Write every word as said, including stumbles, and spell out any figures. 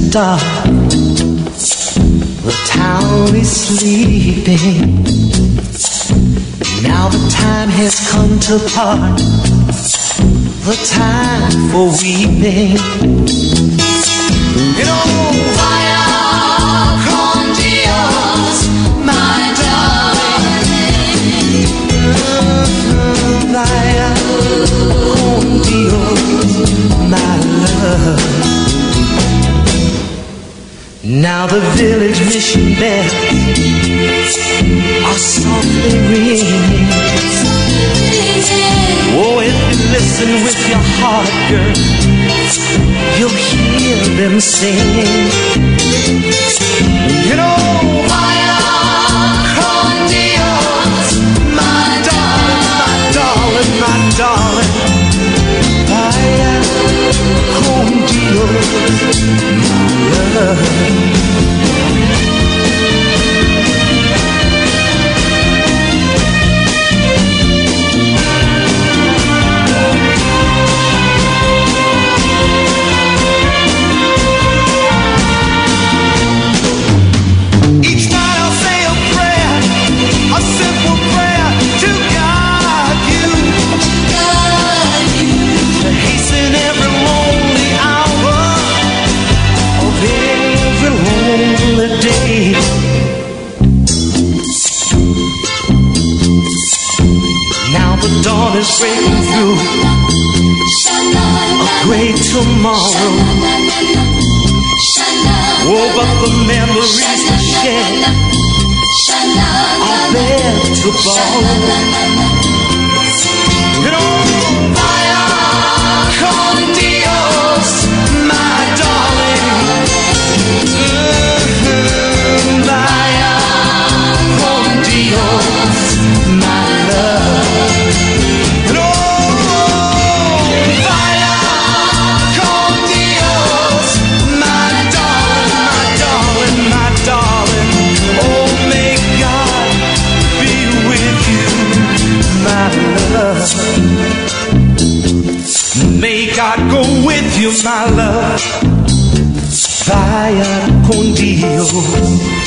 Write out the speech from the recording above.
dark, the town is sleeping. Now the time has come to part, the time for weeping. You know, Vaya Con Dios, my darling. Vaya Con Dios, my love. Now the village mission bells are softly ringing. Oh, if you listen with your heart, girl, you'll hear them singing. You know, Vaya Con Dios, my darling, my darling, my darling. Vaya Con Dios, my love. Dawn is breaking through a great tomorrow. Oh, but the memories we shared are there to borrow. You know, Vaya Con Dios, my darling. Mm-hmm. Vaya Con Dios, my love. May God go with you, my love. Vaya Con Dios.